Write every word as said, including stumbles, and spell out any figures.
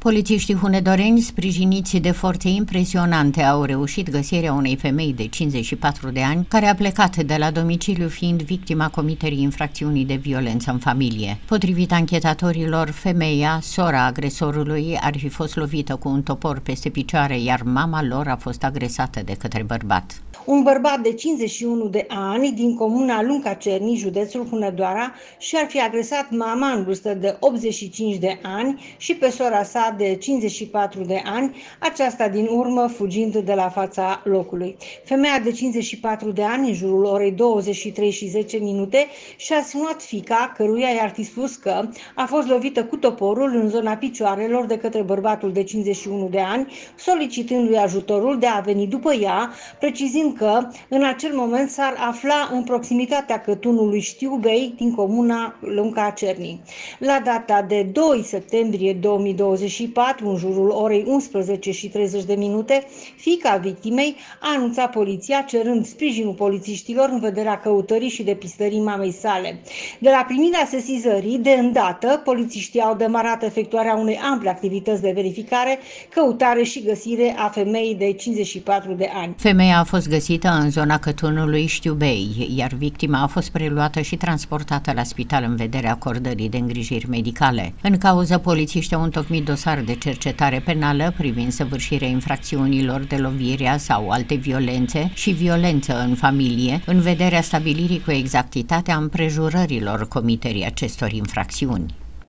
Polițiștii hunedoreni, sprijiniți de forțe impresionante, au reușit găsirea unei femei de cincizeci și patru de ani, care a plecat de la domiciliu fiind victima comiterii infracțiunii de violență în familie. Potrivit anchetatorilor, femeia, sora agresorului, ar fi fost lovită cu un topor peste picioare, iar mama lor a fost agresată de către bărbat. Un bărbat de cincizeci și unu de ani din comuna Lunca Cerni, județul Hunedoara, și-ar fi agresat mama în vârstă de optzeci și cinci de ani și pe sora sa de cincizeci și patru de ani, aceasta din urmă fugind de la fața locului. Femeia de cincizeci și patru de ani, în jurul orei douăzeci și trei și zece minute, și-a sunat fiica, căruia i-ar fi spus că a fost lovită cu toporul în zona picioarelor de către bărbatul de cincizeci și unu de ani, solicitându-i ajutorul de a veni după ea, precizând că în acel moment s-ar afla în proximitatea cătunului Știubei din comuna Lunca Cerni. La data de doi septembrie două mii douăzeci și patru, în jurul orei unsprezece și treizeci de minute, fiica victimei a anunțat poliția, cerând sprijinul polițiștilor în vederea căutării și depistării mamei sale. De la primirea sesizării, de îndată, polițiștii au demarat efectuarea unei ample activități de verificare, căutare și găsire a femeii de cincizeci și patru de ani. Femeia a fost găsită în zona cătunului Știubei, iar victima a fost preluată și transportată la spital în vederea acordării de îngrijiri medicale. În cauză, polițiștii au întocmit dosar de cercetare penală privind săvârșirea infracțiunilor de lovirea sau alte violențe și violență în familie, în vederea stabilirii cu exactitate a împrejurărilor comiterii acestor infracțiuni.